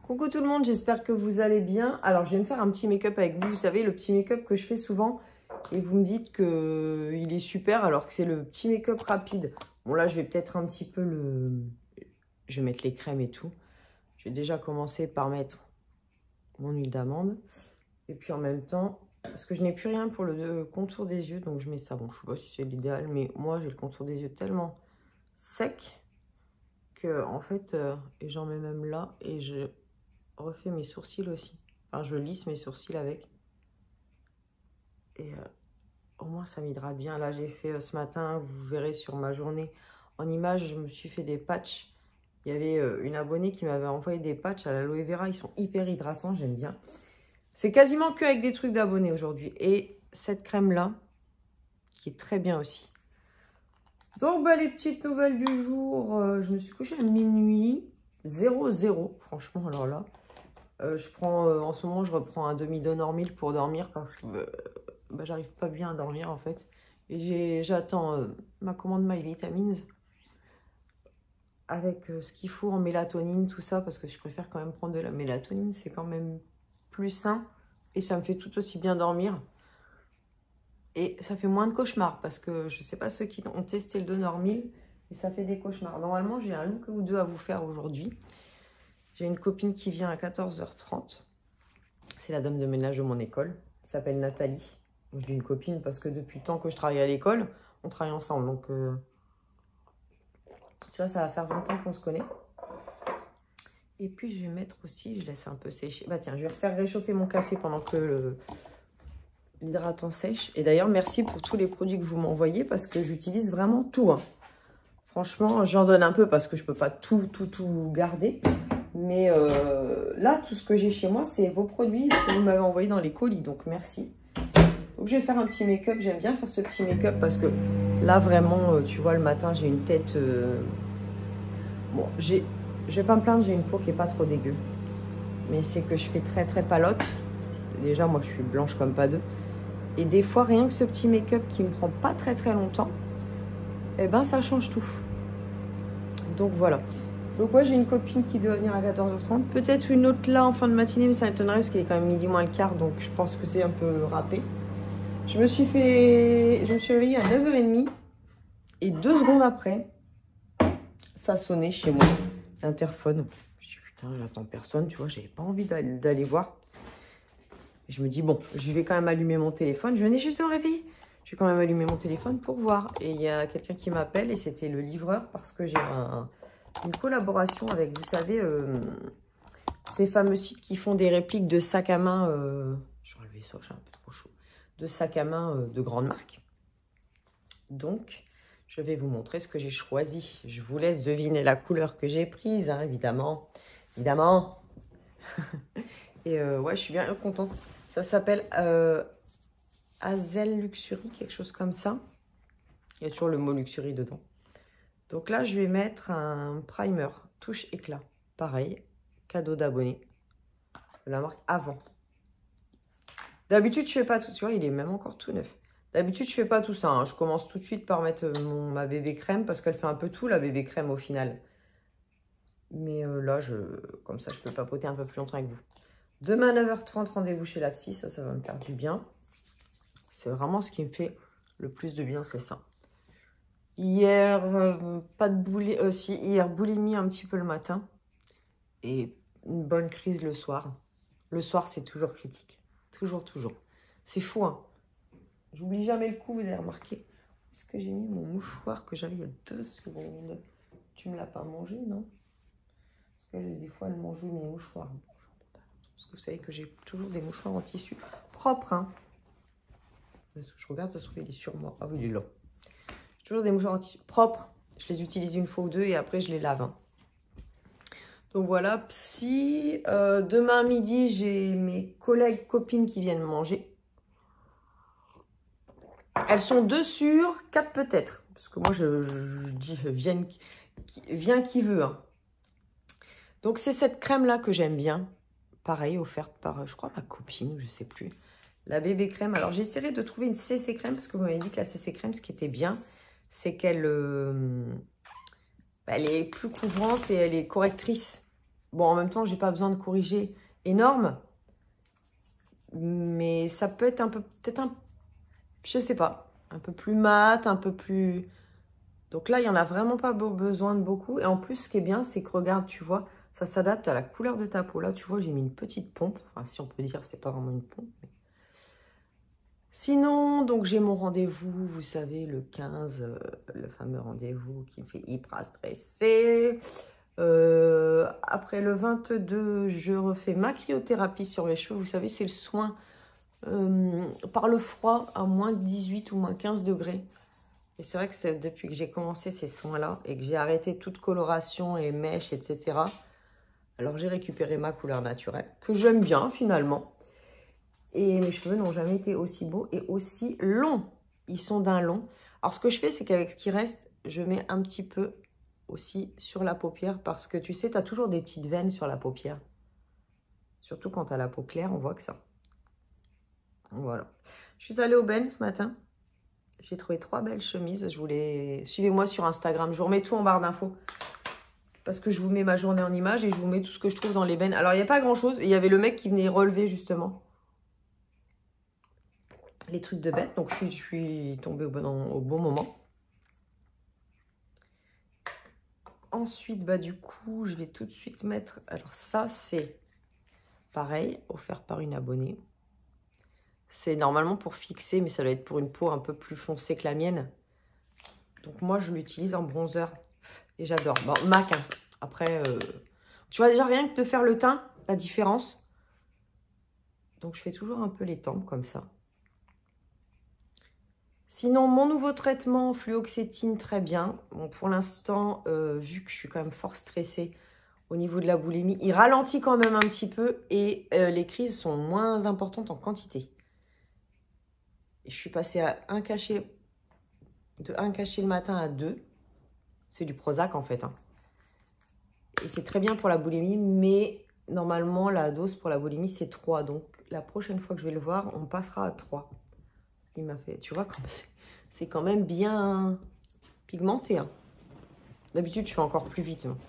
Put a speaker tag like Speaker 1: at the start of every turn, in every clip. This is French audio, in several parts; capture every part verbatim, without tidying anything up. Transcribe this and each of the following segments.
Speaker 1: Coucou tout le monde, j'espère que vous allez bien. Alors, je vais me faire un petit make-up avec vous. Vous savez, le petit make-up que je fais souvent et vous me dites qu'il est super alors que c'est le petit make-up rapide. Bon, là, je vais peut-être un petit peu le... Je vais mettre les crèmes et tout. J'ai déjà commencé par mettre mon huile d'amande. Et puis en même temps, parce que je n'ai plus rien pour le contour des yeux, donc je mets ça. Bon, je ne sais pas si c'est l'idéal, mais moi, j'ai le contour des yeux tellement sec que, en fait, euh, et j'en mets même là et je refais mes sourcils aussi. Enfin, je lisse mes sourcils avec. Et euh, au moins, ça m'hydrate bien. Là, j'ai fait euh, ce matin, vous verrez sur ma journée en image, je me suis fait des patchs. Il y avait euh, une abonnée qui m'avait envoyé des patchs à l'aloe vera. Ils sont hyper hydratants, j'aime bien. C'est quasiment que avec des trucs d'abonnés aujourd'hui. Et cette crème-là, qui est très bien aussi. Donc, bah, les petites nouvelles du jour. Euh, je me suis couchée à minuit. zéro zéro, franchement, alors là. Euh, je prends, euh, en ce moment, je reprends un demi-Donormil pour dormir parce que euh, bah, j'arrive pas bien à dormir en fait. Et j'attends euh, ma commande My Vitamins avec euh, ce qu'il faut en mélatonine, tout ça, parce que je préfère quand même prendre de la mélatonine. C'est quand même plus sain et ça me fait tout aussi bien dormir. Et ça fait moins de cauchemars parce que je sais pas ceux qui ont testé le Donormil et ça fait des cauchemars. Normalement, j'ai un look ou deux à vous faire aujourd'hui. J'ai une copine qui vient à quatorze heures trente. C'est la dame de ménage de mon école. Elle s'appelle Nathalie. Je dis une copine parce que depuis le temps que je travaille à l'école, on travaille ensemble. Donc, euh, tu vois, ça va faire vingt ans qu'on se connaît. Et puis, je vais mettre aussi, je laisse un peu sécher. Bah tiens, je vais faire réchauffer mon café pendant que l'hydratant sèche. Et d'ailleurs, merci pour tous les produits que vous m'envoyez parce que j'utilise vraiment tout. Hein. Franchement, j'en donne un peu parce que je ne peux pas tout, tout, tout garder. Mais euh, là, tout ce que j'ai chez moi, c'est vos produits que vous m'avez envoyés dans les colis. Donc, merci. Donc, je vais faire un petit make-up. J'aime bien faire ce petit make-up parce que là, vraiment, euh, tu vois, le matin, j'ai une tête... Euh... Bon, j'ai... je vais pas me plaindre, j'ai une peau qui est pas trop dégueu. Mais c'est que je fais très, très palote. Déjà, moi, je suis blanche comme pas deux. Et des fois, rien que ce petit make-up qui me prend pas très, très longtemps, eh ben, ça change tout. Donc, voilà. Donc ouais, j'ai une copine qui doit venir à quatorze heures trente. Peut-être une autre là en fin de matinée, mais ça m'étonnerait parce qu'il est quand même midi moins le quart. Donc je pense que c'est un peu râpé. Je me suis fait... Je me suis réveillée à neuf heures trente. Et deux secondes après, ça sonnait chez moi. L'interphone. Je me suis dit, putain, j'attends personne. Tu vois, j'avais pas envie d'aller voir. Et je me dis, bon, je vais quand même allumer mon téléphone. Je venais juste de me réveiller. Je vais quand même allumer mon téléphone pour voir. Et il y a quelqu'un qui m'appelle et c'était le livreur parce que j'ai un... une collaboration avec, vous savez, euh, ces fameux sites qui font des répliques de sacs à main. Euh, je vais enlever ça, j'ai un peu trop chaud. De sacs à main euh, de grande marque. Donc, je vais vous montrer ce que j'ai choisi. Je vous laisse deviner la couleur que j'ai prise, hein, évidemment. Évidemment. Et euh, ouais, je suis bien contente. Ça s'appelle euh, Hazel Luxury, quelque chose comme ça. Il y a toujours le mot Luxury dedans. Donc là, je vais mettre un primer touche éclat. Pareil, cadeau d'abonné. La marque Avant. D'habitude, je fais pas tout. Tu vois, il est même encore tout neuf. D'habitude, je fais pas tout ça. Hein. Je commence tout de suite par mettre mon, ma bébé crème parce qu'elle fait un peu tout, la bébé crème, au final. Mais euh, là, je, comme ça, je peux papoter un peu plus longtemps avec vous. Demain, à neuf heures trente, rendez-vous chez la psy. Ça, ça va me faire du bien. C'est vraiment ce qui me fait le plus de bien, c'est ça. Hier, euh, pas de boulimie, euh, si, hier, boulimie un petit peu le matin et une bonne crise le soir. Le soir, c'est toujours critique. Toujours, toujours. C'est fou, hein. J'oublie jamais le coup, vous avez remarqué. Est-ce que j'ai mis mon mouchoir que j'avais il y a deux secondes? Tu me l'as pas mangé, non? Parce que des fois, elle mange mes mouchoirs. Parce que vous savez que j'ai toujours des mouchoirs en tissu propres, hein. Je regarde, ça se trouve, il est sur moi. Ah oui, il est là. Toujours des mouchoirs propres. Je les utilise une fois ou deux et après je les lave. Hein. Donc voilà, psy. Euh, demain midi, j'ai mes collègues, copines qui viennent manger. Elles sont deux sur quatre peut-être. Parce que moi, je, je, je dis viens qui, viens qui veut. Hein. Donc c'est cette crème-là que j'aime bien. Pareil, offerte par, je crois, ma copine, je ne sais plus. La bébé crème. Alors j'essaierai de trouver une C C crème parce que vous m'avez dit que la C C crème, ce qui était bien, c'est qu'elle euh, elle est plus couvrante et elle est correctrice. Bon, en même temps, j'ai pas besoin de corriger énorme. Mais ça peut être un peu, peut-être un, je sais pas, un peu plus mat, un peu plus... Donc là, il n'y en a vraiment pas besoin de beaucoup. Et en plus, ce qui est bien, c'est que regarde, tu vois, ça s'adapte à la couleur de ta peau. Là, tu vois, j'ai mis une petite pompe. Enfin, si on peut dire, c'est pas vraiment une pompe. Mais... Sinon, donc j'ai mon rendez-vous, vous savez, le quinze, euh, le fameux rendez-vous qui me fait hyper stresser. Euh, après le vingt-deux, je refais ma cryothérapie sur mes cheveux. Vous savez, c'est le soin euh, par le froid à moins dix-huit ou moins quinze degrés. Et c'est vrai que c'est depuis que j'ai commencé ces soins-là et que j'ai arrêté toute coloration et mèches, et cetera. Alors j'ai récupéré ma couleur naturelle, que j'aime bien finalement. Et mes cheveux n'ont jamais été aussi beaux et aussi longs. Ils sont d'un long. Alors ce que je fais, c'est qu'avec ce qui reste, je mets un petit peu aussi sur la paupière. Parce que tu sais, tu as toujours des petites veines sur la paupière. Surtout quand tu as la peau claire, on voit que ça. Voilà. Je suis allée au Ben ce matin. J'ai trouvé trois belles chemises. Je voulais... Suivez-moi sur Instagram. Je vous remets tout en barre d'infos. Parce que je vous mets ma journée en image et je vous mets tout ce que je trouve dans les bennes. Alors, il n'y a pas grand-chose. Il y avait le mec qui venait relever, justement, les trucs de bête. Donc, je suis, je suis tombée au bon, au bon moment. Ensuite, bah, du coup, je vais tout de suite mettre... Alors, ça, c'est pareil, offert par une abonnée. C'est normalement pour fixer, mais ça doit être pour une peau un peu plus foncée que la mienne. Donc, moi, je l'utilise en bronzer. Et j'adore. Bon, MAC, hein. Après, euh, tu vois déjà rien que de faire le teint, la différence. Donc, je fais toujours un peu les tempes comme ça. Sinon, mon nouveau traitement, fluoxétine, très bien. Bon, pour l'instant, euh, vu que je suis quand même fort stressée au niveau de la boulimie, il ralentit quand même un petit peu et euh, les crises sont moins importantes en quantité. Et je suis passée à un cachet, de un cachet le matin à deux. C'est du Prozac en fait, hein. Et c'est très bien pour la boulimie, mais normalement, la dose pour la boulimie, c'est trois. Donc, la prochaine fois que je vais le voir, on passera à trois. Il m'a fait, tu vois, c'est quand même bien pigmenté, hein. D'habitude, je fais encore plus vite. Hein.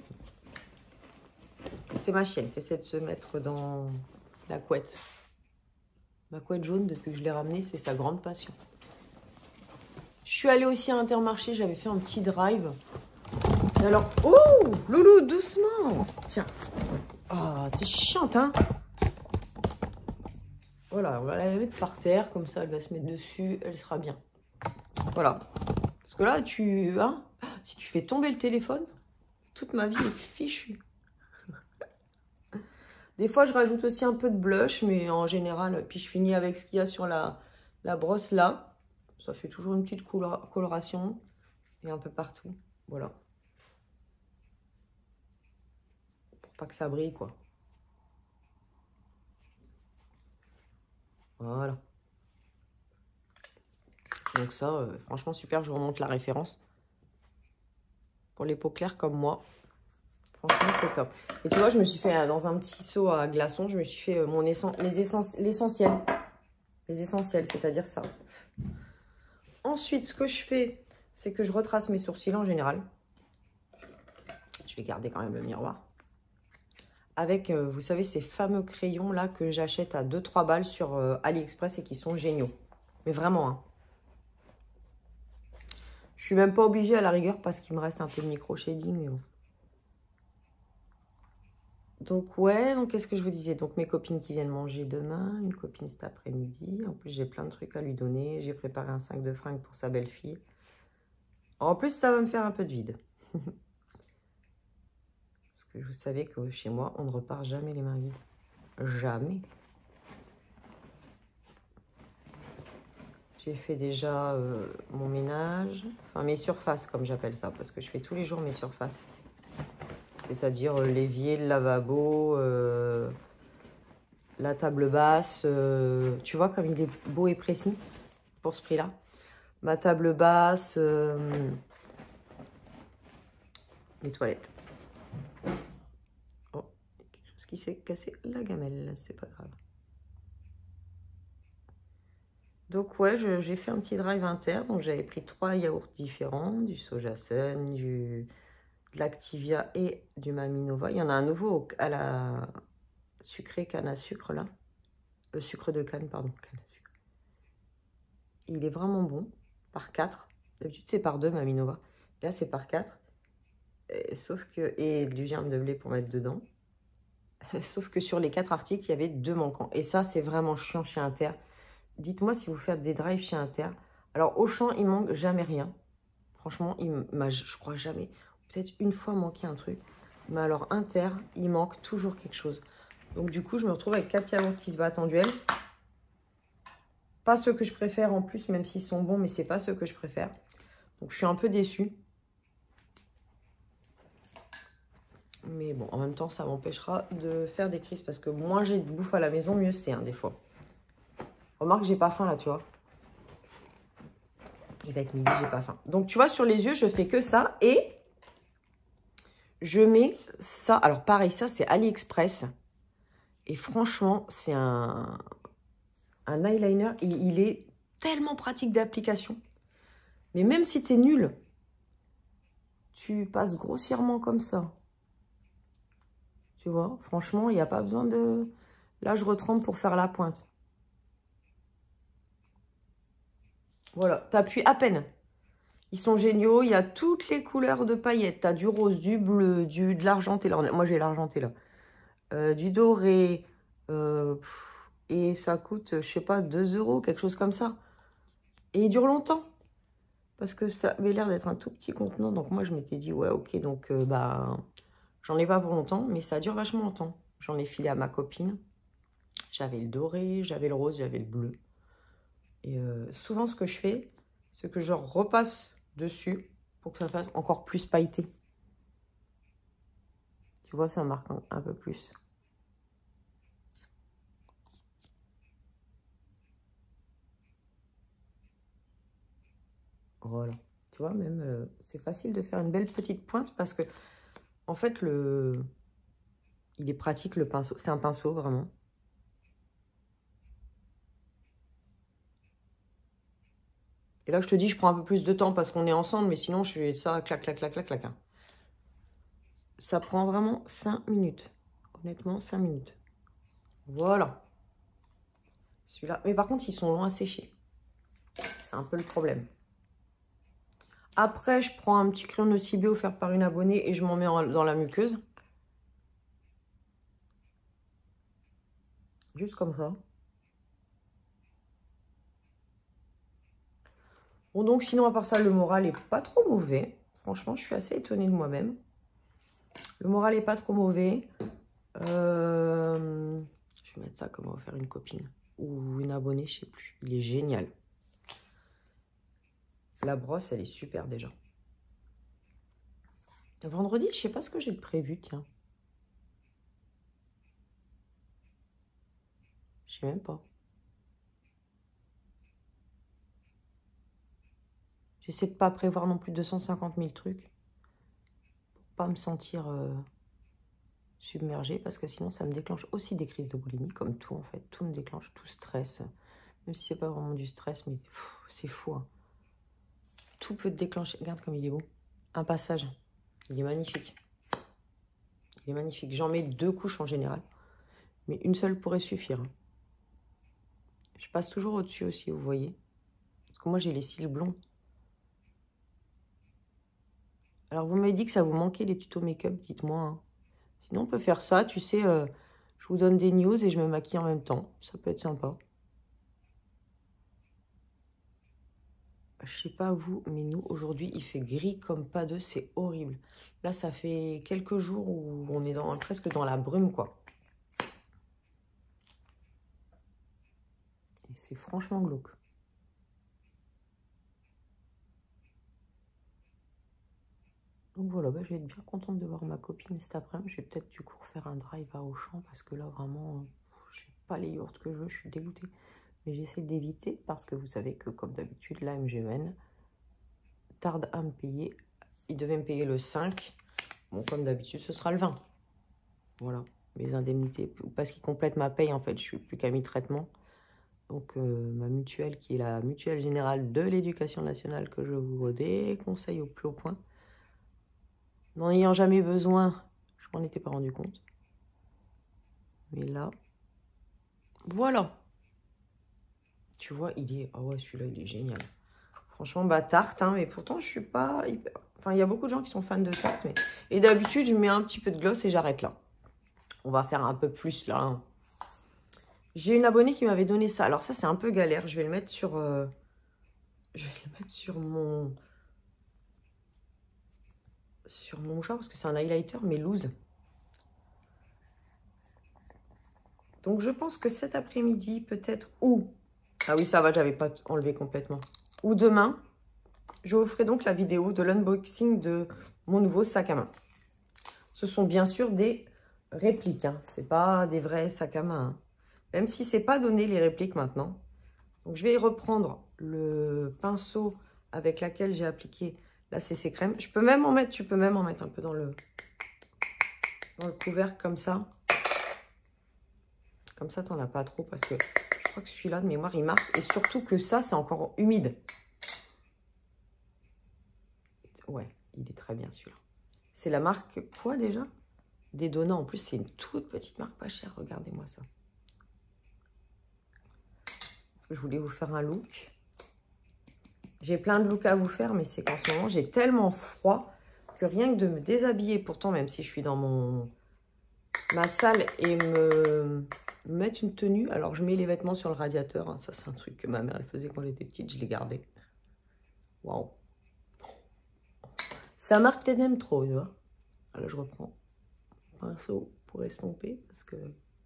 Speaker 1: C'est ma chienne qui essaie de se mettre dans la couette. Ma couette jaune, depuis que je l'ai ramenée, c'est sa grande passion. Je suis allée aussi à Intermarché, j'avais fait un petit drive. Et alors, oh, Loulou, doucement. Tiens. Ah, oh, t'es chiante, hein. Voilà, on va la mettre par terre, comme ça, elle va se mettre dessus, elle sera bien. Voilà. Parce que là, tu, hein, si tu fais tomber le téléphone, toute ma vie est fichue. Des fois, je rajoute aussi un peu de blush, mais en général, puis je finis avec ce qu'il y a sur la, la brosse là. Ça fait toujours une petite couleur, coloration et un peu partout. Voilà. Pour pas que ça brille, quoi. Voilà. Donc ça, euh, franchement, super. Je vous remonte la référence. Pour les peaux claires comme moi. Franchement, c'est top. Et tu vois, je me suis fait, euh, dans un petit seau à glaçons, je me suis fait euh, mon essence, les essence, l'essentiel. Les essentiels, c'est-à-dire ça. Ensuite, ce que je fais, c'est que je retrace mes sourcils en général. Je vais garder quand même le miroir. Avec, euh, vous savez, ces fameux crayons là que j'achète à deux trois balles sur euh, AliExpress et qui sont géniaux. Mais vraiment, hein. Je suis même pas obligée à la rigueur parce qu'il me reste un peu de micro shading, mais bon. Donc ouais, donc qu'est-ce que je vous disais? Donc mes copines qui viennent manger demain, une copine cet après-midi. En plus, j'ai plein de trucs à lui donner. J'ai préparé un sac de fringues pour sa belle-fille. En plus, ça va me faire un peu de vide. Parce que vous savez que chez moi, on ne repart jamais les mains vides. Jamais. J'ai fait déjà euh, mon ménage. Enfin, mes surfaces, comme j'appelle ça. Parce que je fais tous les jours mes surfaces. C'est-à-dire euh, l'évier, le lavabo, euh, la table basse. Euh, tu vois comme il est beau et précis pour ce prix-là. Ma table basse, euh, mes toilettes. Oh, quelque chose qui s'est cassé la gamelle, c'est pas grave. Donc ouais, j'ai fait un petit drive inter. Donc j'avais pris trois yaourts différents, du soja sun, du... de de l'Activia et du Maminova. Il y en a un nouveau à la sucrée canne à sucre, là. Le sucre de canne, pardon. Canne à sucre. Il est vraiment bon, par quatre. D'habitude, c'est par deux, Maminova. Là, c'est par quatre. Et, sauf que... Et du germe de blé pour mettre dedans. Sauf que sur les quatre articles, il y avait deux manquants. Et ça, c'est vraiment chiant chez Inter. Dites-moi si vous faites des drives chez Inter. Alors, Auchan, il manque jamais rien. Franchement, il m'a, je crois jamais. Peut-être une fois manqué un truc. Mais alors, Inter, il manque toujours quelque chose. Donc, du coup, je me retrouve avec quatre yaourts qui se battent en duel. Pas ceux que je préfère en plus, même s'ils sont bons, mais c'est pas ceux que je préfère. Donc, je suis un peu déçue. Mais bon, en même temps, ça m'empêchera de faire des crises. Parce que moins j'ai de bouffe à la maison, mieux c'est, hein, des fois. Remarque, j'ai pas faim, là, tu vois. Il va être midi, j'ai pas faim. Donc, tu vois, sur les yeux, je fais que ça. Et je mets ça. Alors, pareil, ça, c'est AliExpress. Et franchement, c'est un, un eyeliner. Il, il est tellement pratique d'application. Mais même si tu es nul, tu passes grossièrement comme ça. Tu vois, franchement, il n'y a pas besoin de... Là, je retrempe pour faire la pointe. Voilà, tu appuies à peine. Ils sont géniaux. Il y a toutes les couleurs de paillettes. Tu as du rose, du bleu, du, de l'argenté. Là, moi, j'ai l'argenté là. Euh, du doré. Euh, pff, et ça coûte, je sais pas, deux euros, quelque chose comme ça. Et il dure longtemps. Parce que ça avait l'air d'être un tout petit contenant. Donc, moi, je m'étais dit, ouais, ok, donc, euh, bah, j'en ai pas pour longtemps. Mais ça dure vachement longtemps. J'en ai filé à ma copine. J'avais le doré, j'avais le rose, j'avais le bleu. Et euh, souvent, ce que je fais, c'est que je repasse dessus pour que ça fasse encore plus pailleté. Tu vois, ça marque un, un peu plus. Voilà. Tu vois, même, euh, c'est facile de faire une belle petite pointe parce que, en fait, le... il est pratique, le pinceau. C'est un pinceau, vraiment. Et là, je te dis, je prends un peu plus de temps parce qu'on est ensemble, mais sinon, je fais ça, clac, clac, clac, clac, clac. Hein. Ça prend vraiment cinq minutes. Honnêtement, cinq minutes. Voilà. Celui-là. Mais par contre, ils sont longs à sécher. C'est un peu le problème. Après, je prends un petit crayon de Nocibé offert par une abonnée et je m'en mets en, dans la muqueuse. Juste comme ça. Bon, donc, sinon, à part ça, le moral est pas trop mauvais. Franchement, je suis assez étonnée de moi-même. Le moral est pas trop mauvais. Euh... Je vais mettre ça comme offert une copine. Ou une abonnée, je sais plus. Il est génial. La brosse, elle est super déjà. Vendredi, je sais pas ce que j'ai de prévu, tiens. Je sais même pas. J'essaie de pas prévoir non plus deux cent cinquante mille trucs. Pour pas me sentir euh, submergée. Parce que sinon, ça me déclenche aussi des crises de boulimie. Comme tout, en fait. Tout me déclenche, tout stress. Même si c'est pas vraiment du stress, mais c'est fou. Hein. Tout peut te déclencher. Regarde comme il est beau. Un passage. Il est magnifique. Il est magnifique. J'en mets deux couches en général. Mais une seule pourrait suffire. Je passe toujours au-dessus aussi, vous voyez. Parce que moi, j'ai les cils blonds. Alors, vous m'avez dit que ça vous manquait les tutos make-up, dites-moi. Hein. Sinon, on peut faire ça, tu sais, euh, je vous donne des news et je me maquille en même temps. Ça peut être sympa. Je sais pas vous, mais nous, aujourd'hui, il fait gris comme pas deux, c'est horrible. Là, ça fait quelques jours où on est dans, presque dans la brume, quoi. Et c'est franchement glauque. Donc voilà, bah, je vais être bien contente de voir ma copine cet après-midi. Je vais peut-être du coup faire un drive à Auchan parce que là, vraiment, je n'ai pas les yaourts que je veux, je suis dégoûtée. Mais j'essaie d'éviter parce que vous savez que, comme d'habitude, la M G E N tarde à me payer. Il devait me payer le cinq. Bon, comme d'habitude, ce sera le vingt. Voilà, mes indemnités. Parce qu'ils complètent ma paye, en fait, je suis plus qu'à mi-traitement. Donc, euh, ma mutuelle, qui est la mutuelle générale de l'éducation nationale que je vous déconseille au plus haut point. N'en ayant jamais besoin, je m'en étais pas rendu compte. Mais là, voilà. Tu vois, il est... Ah ouais, celui-là, il est génial. Franchement, bah, tarte, hein. Mais pourtant, je suis pas... hyper... Enfin, il y a beaucoup de gens qui sont fans de tarte. Mais... Et d'habitude, je mets un petit peu de gloss et j'arrête là. On va faire un peu plus, là. Hein. J'ai une abonnée qui m'avait donné ça. Alors ça, c'est un peu galère. Je vais le mettre sur... Euh... Je vais le mettre sur mon... Sur mon mouchoir, parce que c'est un highlighter, mais loose. Donc, je pense que cet après-midi, peut-être, ou... Ah oui, ça va, j'avais pas enlevé complètement. Ou demain, je vous ferai donc la vidéo de l'unboxing de mon nouveau sac à main. Ce sont bien sûr des répliques, hein. Ce n'est pas des vrais sacs à main. Hein. Même si ce n'est pas donné les répliques maintenant. Donc, je vais reprendre le pinceau avec lequel j'ai appliqué la C C crème. Je peux même en mettre, tu peux même en mettre un peu dans le, dans le couvercle comme ça. Comme ça, tu n'en as pas trop parce que je crois que celui-là, de mémoire, il marque. Et surtout que ça, c'est encore humide. Ouais, il est très bien celui-là. C'est la marque quoi déjà? Des Dona. En plus, c'est une toute petite marque pas chère. Regardez-moi ça. Je voulais vous faire un look. J'ai plein de looks à vous faire, mais c'est qu'en ce moment, j'ai tellement froid que rien que de me déshabiller, pourtant, même si je suis dans mon ma salle et me mettre une tenue. Alors, je mets les vêtements sur le radiateur. Hein. Ça, c'est un truc que ma mère elle faisait quand j'étais petite. Je les gardais. Waouh. Ça marque peut-être même trop, tu vois. Alors, je reprends un pinceau pour estomper parce que...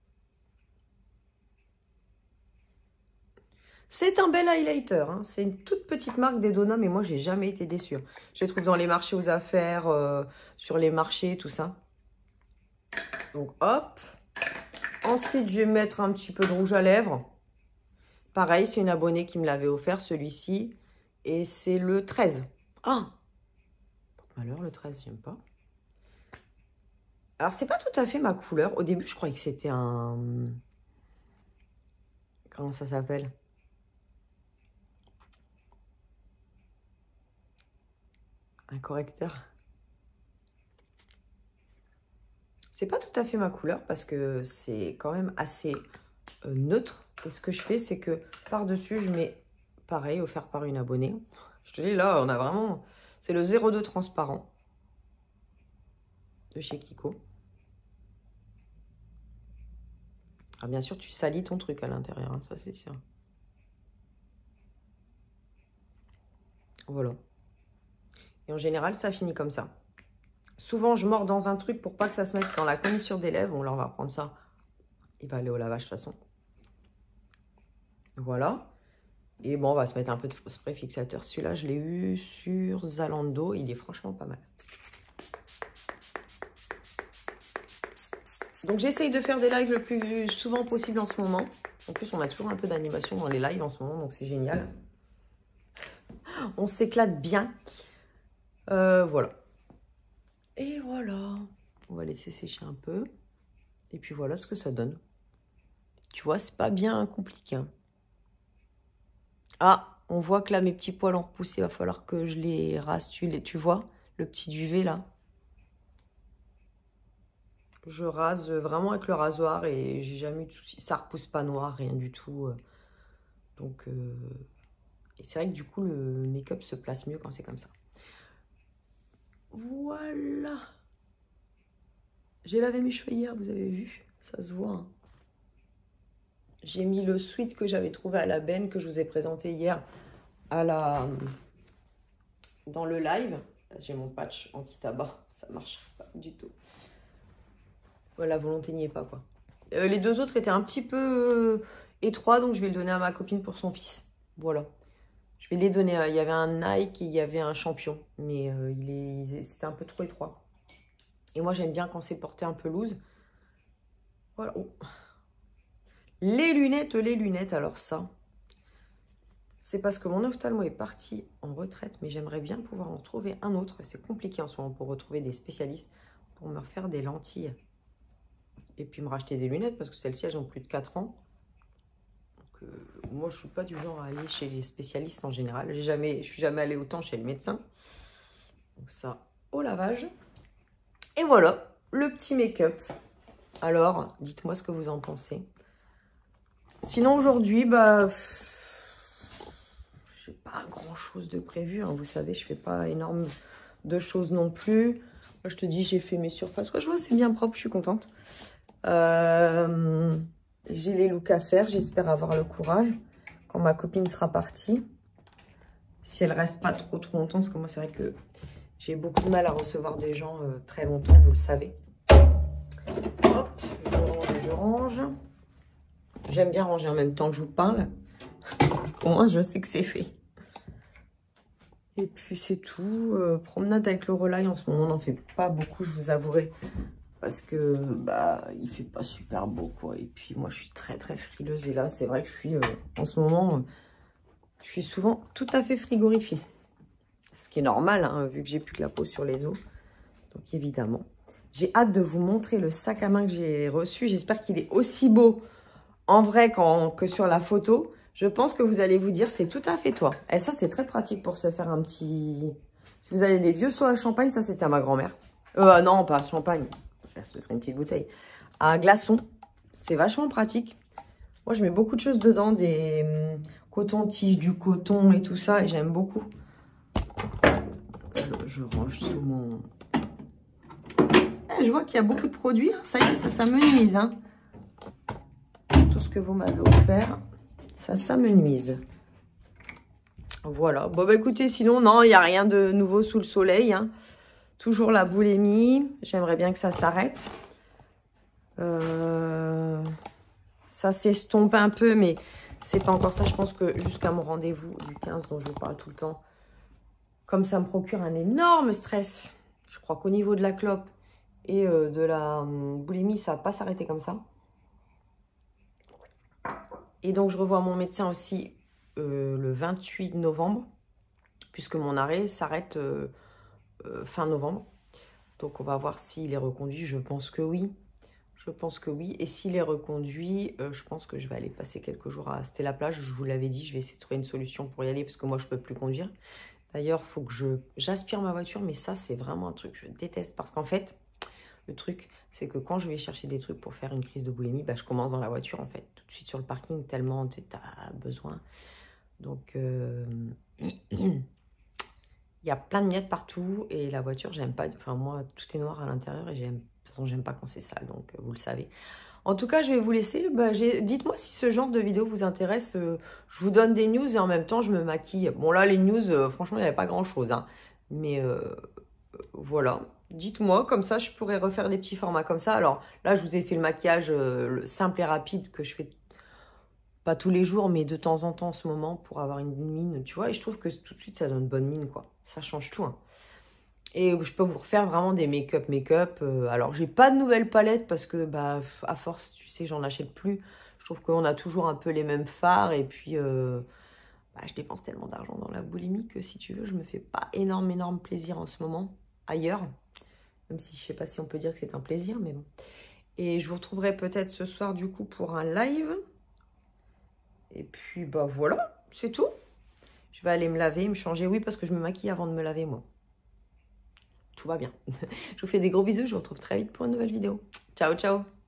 Speaker 1: C'est un bel highlighter. Hein. C'est une toute petite marque des Dona, mais moi, j'ai jamais été déçue. Je les trouve dans les marchés aux affaires, euh, sur les marchés, tout ça. Donc, hop. Ensuite, je vais mettre un petit peu de rouge à lèvres. Pareil, c'est une abonnée qui me l'avait offert, celui-ci. Et c'est le treize. Ah! Alors, le treize, j'aime pas. Alors, c'est pas tout à fait ma couleur. Au début, je croyais que c'était un... Comment ça s'appelle? Un correcteur. C'est pas tout à fait ma couleur parce que c'est quand même assez euh, neutre. Et ce que je fais, c'est que par-dessus, je mets pareil, offert par une abonnée. Je te dis, là, on a vraiment... C'est le zéro deux transparent de chez Kiko. Alors, bien sûr, tu salis ton truc à l'intérieur, hein, ça c'est sûr. Voilà. Et en général, ça finit comme ça. Souvent, je mords dans un truc pour pas que ça se mette dans la commissure des lèvres. Bon, là, on va prendre ça. Il va aller au lavage de toute façon. Voilà. Et bon, on va se mettre un peu de spray fixateur. Celui-là, je l'ai eu sur Zalando. Il est franchement pas mal. Donc, j'essaye de faire des lives le plus souvent possible en ce moment. En plus, on a toujours un peu d'animation dans les lives en ce moment. Donc, c'est génial. On s'éclate bien. Euh, voilà. Et voilà. On va laisser sécher un peu. Et puis, voilà ce que ça donne. Tu vois, c'est pas bien compliqué. Hein. Ah, on voit que là, mes petits poils ont repoussé. Il va falloir que je les rase. Tu, les, tu vois, le petit duvet, là. Je rase vraiment avec le rasoir et j'ai jamais eu de soucis. Ça repousse pas noir, rien du tout. Donc, euh... et c'est vrai que du coup, le make-up se place mieux quand c'est comme ça. Voilà. J'ai lavé mes cheveux hier, vous avez vu. Ça se voit. Hein. J'ai mis le sweat que j'avais trouvé à la benne, que je vous ai présenté hier à la... dans le live. J'ai mon patch anti-tabac. Ça marche pas du tout. La volonté n'y est pas, quoi. Euh, les deux autres étaient un petit peu euh, étroits, donc je vais le donner à ma copine pour son fils. Voilà. Je vais les donner. Euh, il y avait un Nike et il y avait un Champion, mais euh, il est, c'était un peu trop étroit. Et moi, j'aime bien quand c'est porté un peu loose. Voilà. Oh. Les lunettes, les lunettes. Alors ça, c'est parce que mon ophtalmo est parti en retraite, mais j'aimerais bien pouvoir en trouver un autre. C'est compliqué en ce moment pour retrouver des spécialistes pour me refaire des lentilles. Et puis me racheter des lunettes parce que celles-ci, elles ont plus de quatre ans. Donc, euh, moi, je ne suis pas du genre à aller chez les spécialistes en général. J'ai jamais, je ne suis jamais allée autant chez le médecin. Donc ça, au lavage. Et voilà, le petit make-up. Alors, dites-moi ce que vous en pensez. Sinon, aujourd'hui, bah... je n'ai pas grand-chose de prévu. Hein. Vous savez, je ne fais pas énorme de choses non plus. Moi, je te dis, j'ai fait mes surfaces. Ouais, je vois, c'est bien propre, je suis contente. Euh, j'ai les looks à faire. J'espère avoir le courage quand ma copine sera partie. Si elle reste pas trop trop longtemps, parce que moi, c'est vrai que j'ai beaucoup de mal à recevoir des gens euh, très longtemps, vous le savez. Hop, je range, je range. J'aime bien ranger en même temps que je vous parle. Parce qu'au moins, je sais que c'est fait. Et puis, c'est tout. Euh, promenade avec le Relay, en ce moment, on n'en fait pas beaucoup, je vous avouerai. Parce que, bah, il fait pas super beau, quoi. Et puis, moi, je suis très, très frileuse. Et là, c'est vrai que je suis, euh, en ce moment, euh, je suis souvent tout à fait frigorifiée. Ce qui est normal, hein, vu que j'ai plus que la peau sur les os. Donc, évidemment. J'ai hâte de vous montrer le sac à main que j'ai reçu. J'espère qu'il est aussi beau en vrai qu'en, que sur la photo. Je pense que vous allez vous dire, c'est tout à fait toi. Et ça, c'est très pratique pour se faire un petit... Si vous avez des vieux seaux à champagne, ça, c'était à ma grand-mère. Euh, non, pas à champagne. Ce serait une petite bouteille. À glaçons. C'est vachement pratique. Moi, je mets beaucoup de choses dedans. Des hum, cotons-tiges, du coton et tout ça. Et j'aime beaucoup. Je, je range sous mon... Je vois qu'il y a beaucoup de produits. Ça y est, ça s'amenuise. Hein. Tout ce que vous m'avez offert, ça s'amenuise. Voilà. Bon, bah écoutez, sinon, non, il n'y a rien de nouveau sous le soleil. Hein. Toujours la boulimie. J'aimerais bien que ça s'arrête. Euh... Ça s'estompe un peu, mais c'est pas encore ça. Je pense que jusqu'à mon rendez-vous du quinze, dont je vous parle tout le temps, comme ça me procure un énorme stress, je crois qu'au niveau de la clope et euh, de la euh, boulimie, ça va pas s'arrêter comme ça. Et donc, je revois mon médecin aussi euh, le vingt-huit novembre, puisque mon arrêt s'arrête euh, euh, fin novembre. Donc, on va voir s'il est reconduit. Je pense que oui. Je pense que oui. Et s'il est reconduit, euh, je pense que je vais aller passer quelques jours à Stella-Plage. Je vous l'avais dit, je vais essayer de trouver une solution pour y aller, parce que moi, je ne peux plus conduire. D'ailleurs, il faut que je j'aspire ma voiture, mais ça, c'est vraiment un truc que je déteste. Parce qu'en fait, le truc, c'est que quand je vais chercher des trucs pour faire une crise de boulimie, bah, je commence dans la voiture, en fait. Tout de suite sur le parking, tellement tu as besoin. Donc, euh... il y a plein de miettes partout. Et la voiture, j'aime pas. Enfin, moi, tout est noir à l'intérieur et j'aime. De toute façon, j'aime pas quand c'est sale, donc euh, vous le savez. En tout cas, je vais vous laisser. Bah, dites-moi si ce genre de vidéo vous intéresse. Euh, je vous donne des news et en même temps, je me maquille. Bon, là, les news, euh, franchement, il n'y avait pas grand-chose. Hein. Mais euh, voilà. Dites-moi, comme ça, je pourrais refaire des petits formats comme ça. Alors, là, je vous ai fait le maquillage euh, le simple et rapide que je fais pas tous les jours, mais de temps en temps en ce moment pour avoir une mine, tu vois. Et je trouve que tout de suite, ça donne bonne mine, quoi. Ça change tout, hein. Et je peux vous refaire vraiment des make-up, make-up. Euh, alors, j'ai pas de nouvelles palettes parce que, bah, à force, tu sais, j'en achète plus. Je trouve qu'on a toujours un peu les mêmes fards. Et puis, euh, bah, je dépense tellement d'argent dans la boulimie que, si tu veux, je me fais pas énorme, énorme plaisir en ce moment, ailleurs. Même si je sais pas si on peut dire que c'est un plaisir, mais bon. Et je vous retrouverai peut-être ce soir, du coup, pour un live. Et puis, bah, voilà, c'est tout. Je vais aller me laver, me changer. Oui, parce que je me maquille avant de me laver, moi. Tout va bien. Je vous fais des gros bisous. Je vous retrouve très vite pour une nouvelle vidéo. Ciao, ciao.